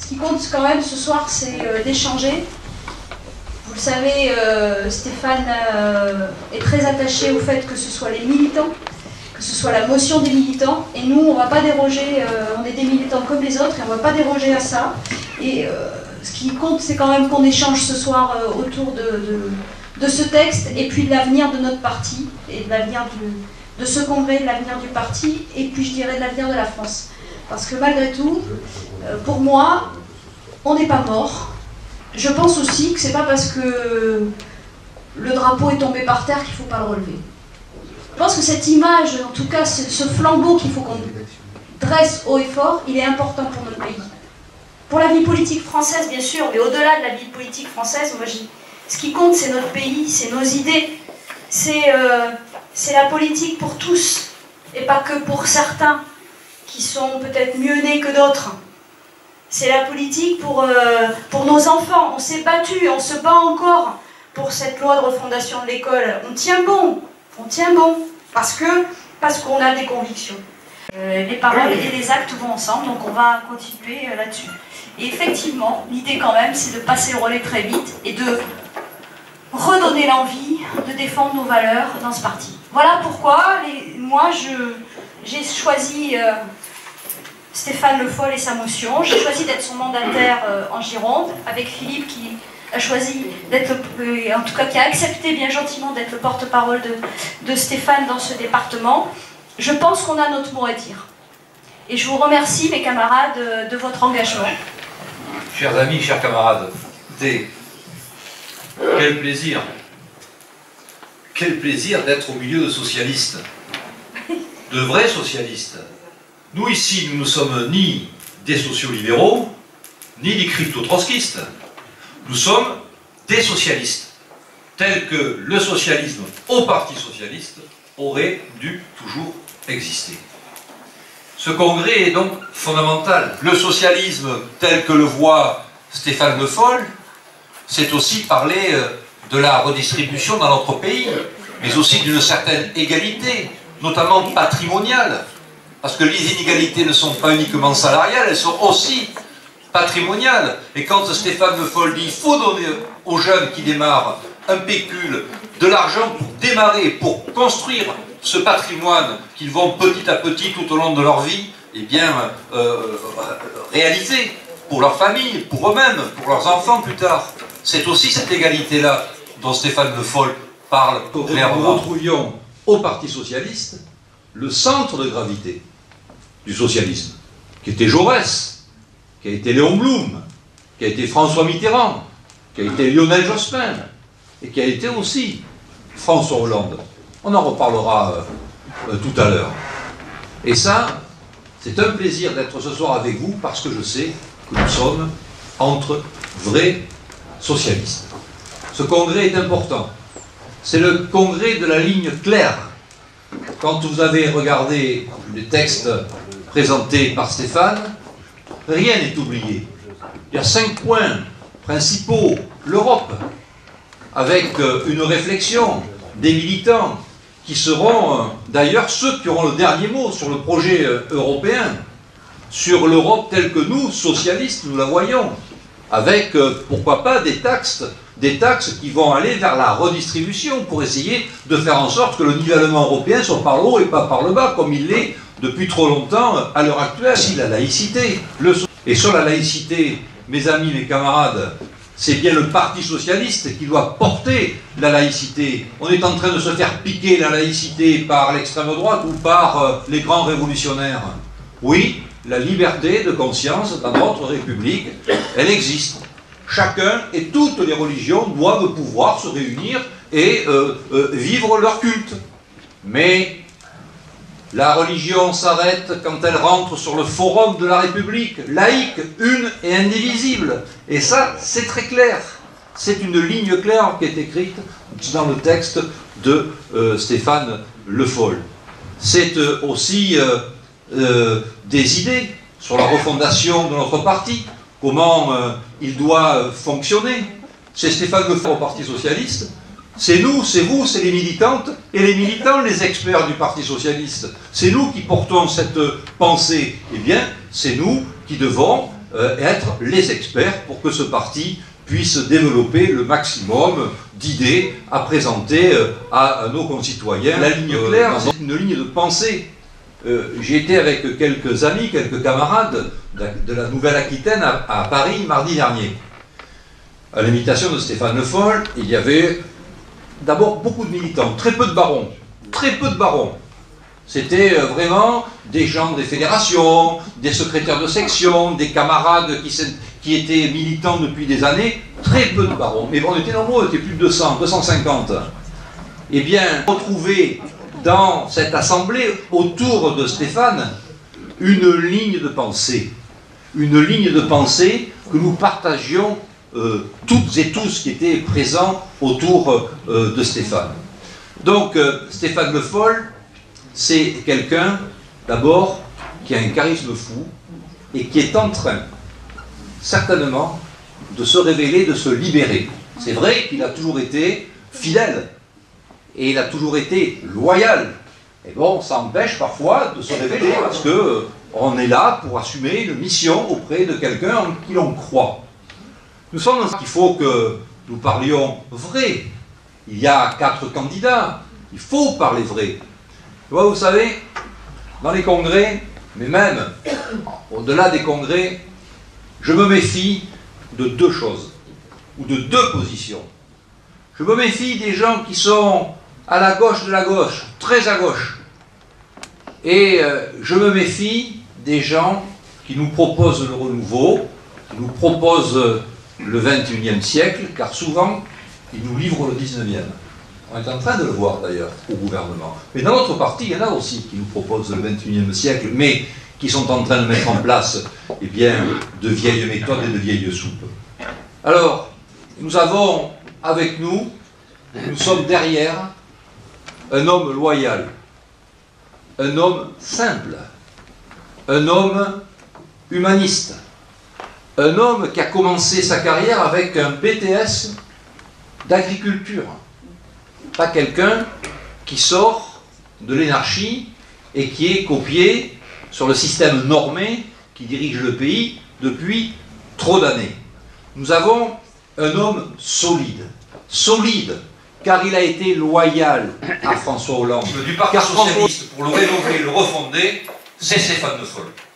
Ce qui compte quand même ce soir, c'est d'échanger. Vous le savez, Stéphane est très attaché au fait que ce soit les militants, que ce soit la motion des militants, et nous, on ne va pas déroger, on est des militants comme les autres, et on ne va pas déroger à ça. Et ce qui compte, c'est quand même qu'on échange ce soir autour de ce texte, et puis de l'avenir de notre parti, et de l'avenir de ce congrès, de l'avenir du parti, et puis je dirais de l'avenir de la France. Parce que malgré tout, pour moi, on n'est pas mort. Je pense aussi que c'est pas parce que le drapeau est tombé par terre qu'il ne faut pas le relever. Je pense que cette image, en tout cas ce flambeau qu'il faut qu'on dresse haut et fort, il est important pour notre pays. Pour la vie politique française, bien sûr, mais au-delà de la vie politique française, moi, ce qui compte, c'est notre pays, c'est nos idées, c'est la politique pour tous, et pas que pour certains qui sont peut-être mieux nés que d'autres. C'est la politique pour nos enfants. On s'est battu, on se bat encore pour cette loi de refondation de l'école. On tient bon, parce qu'on a des convictions. Les paroles et les actes vont ensemble, donc on va continuer là-dessus. Et effectivement, l'idée quand même, c'est de passer le relais très vite et de redonner l'envie de défendre nos valeurs dans ce parti. Voilà pourquoi moi j'ai choisi Stéphane Le Foll et sa motion. J'ai choisi d'être son mandataire en Gironde, avec Philippe qui a choisi d'être, en tout cas qui a accepté bien gentiment d'être le porte-parole de Stéphane dans ce département. Je pense qu'on a notre mot à dire. Et je vous remercie, mes camarades, de votre engagement. Chers amis, chers camarades, écoutez, quel plaisir d'être au milieu de socialistes, de vrais socialistes. Nous ici, nous ne sommes ni des sociolibéraux, ni des crypto-trotskistes. Nous sommes des socialistes, tels que le socialisme au Parti socialiste aurait dû toujours exister. Ce congrès est donc fondamental. Le socialisme tel que le voit Stéphane Le Foll, c'est aussi parler de la redistribution dans notre pays, mais aussi d'une certaine égalité, notamment patrimoniale. Parce que les inégalités ne sont pas uniquement salariales, elles sont aussi patrimoniales. Et quand Stéphane Le Foll dit qu'il faut donner aux jeunes qui démarrent un pécule, de l'argent pour démarrer, pour construire ce patrimoine qu'ils vont petit à petit tout au long de leur vie, eh bien, réaliser pour leur famille, pour eux-mêmes, pour leurs enfants plus tard. C'est aussi cette égalité-là dont Stéphane Le Foll parle clairement. Nous retrouvions au Parti socialiste le centre de gravité du socialisme, qui était Jaurès, qui a été Léon Blum, qui a été François Mitterrand, qui a été Lionel Jospin, et qui a été aussi François Hollande. On en reparlera tout à l'heure. Et ça, c'est un plaisir d'être ce soir avec vous, parce que je sais que nous sommes entre vrais socialistes. Ce congrès est important. C'est le congrès de la ligne claire. Quand vous avez regardé les textes présentés par Stéphane, rien n'est oublié. Il y a 5 points principaux. L'Europe, avec une réflexion des militants qui seront d'ailleurs ceux qui auront le dernier mot sur le projet européen, sur l'Europe telle que nous, socialistes, nous la voyons, avec, pourquoi pas, des taxes qui vont aller vers la redistribution pour essayer de faire en sorte que le nivellement européen soit par le haut et pas par le bas, comme il l'est depuis trop longtemps à l'heure actuelle. Si la laïcité, et sur la laïcité, mes amis, mes camarades, c'est bien le Parti socialiste qui doit porter la laïcité. On est en train de se faire piquer la laïcité par l'extrême droite ou par les grands révolutionnaires. Oui, la liberté de conscience dans notre République, elle existe. Chacun et toutes les religions doivent pouvoir se réunir et vivre leur culte. Mais la religion s'arrête quand elle rentre sur le forum de la République, laïque, une et indivisible. Et ça, c'est très clair. C'est une ligne claire qui est écrite dans le texte de Stéphane Le Foll. C'est aussi des idées sur la refondation de notre parti, comment il doit fonctionner. C'est Stéphane Le Foll au Parti socialiste. C'est nous, c'est vous, c'est les militantes et les militants, les experts du Parti socialiste. C'est nous qui portons cette pensée. Eh bien, c'est nous qui devons être les experts pour que ce parti puisse développer le maximum d'idées à présenter à nos concitoyens. La ligne claire, c'est une ligne de pensée. J'ai été avec quelques amis, quelques camarades de la Nouvelle-Aquitaine à Paris mardi dernier. À l'invitation de Stéphane Le Foll, il y avait d'abord beaucoup de militants, très peu de barons. Très peu de barons. C'était vraiment des gens des fédérations, des secrétaires de section, des camarades qui étaient militants depuis des années. Très peu de barons. Mais bon, on était nombreux, on était plus de 200, 250. Eh bien, retrouver dans cette assemblée, autour de Stéphane, une ligne de pensée. Une ligne de pensée que nous partagions toutes et tous qui étaient présents autour de Stéphane. Donc, Stéphane Le Foll, c'est quelqu'un, d'abord, qui a un charisme fou et qui est en train, certainement, de se révéler, de se libérer. C'est vrai qu'il a toujours été fidèle et il a toujours été loyal. Et bon, ça empêche parfois de se révéler parce qu'on est là pour assumer une mission auprès de quelqu'un en qui l'on croit. Nous sommes dans ce qu'il faut que nous parlions vrai. Il y a 4 candidats, il faut parler vrai. Vous savez, dans les congrès, mais même au-delà des congrès, je me méfie de 2 choses, ou de 2 positions. Je me méfie des gens qui sont à la gauche de la gauche, très à gauche. Et je me méfie des gens qui nous proposent le renouveau, qui nous proposent le 21e siècle, car souvent, ils nous livrent le 19e. On est en train de le voir d'ailleurs au gouvernement. Mais dans notre parti, il y en a aussi qui nous proposent le 21e siècle, mais qui sont en train de mettre en place eh bien, de vieilles méthodes et de vieilles soupes. Alors, nous avons avec nous, nous sommes derrière un homme loyal, un homme simple, un homme humaniste, un homme qui a commencé sa carrière avec un BTS d'agriculture. Pas quelqu'un qui sort de l'énarchie et qui est copié sur le système normé qui dirige le pays depuis trop d'années. Nous avons un homme solide, car il a été loyal à François Hollande. Du Parti socialiste, pour le rénover, le refonder, c'est Stéphane Le Foll.